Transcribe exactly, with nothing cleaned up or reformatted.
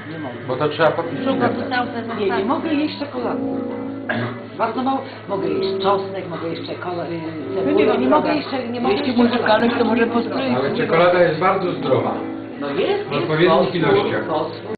Nie mogę. Bo to trzeba podnieść. Nie, nie mogę jeść czekolady. Bardzo mało. Mogę jeść czosnek, mogę jeść czekoladę, cebulę, nie mogę jeść, nie mogę jeść czekolady. To może postroić. Ale czekolada jest bardzo zdrowa. No jest, W jest odpowiednich fosfor, ilościach. fosfor.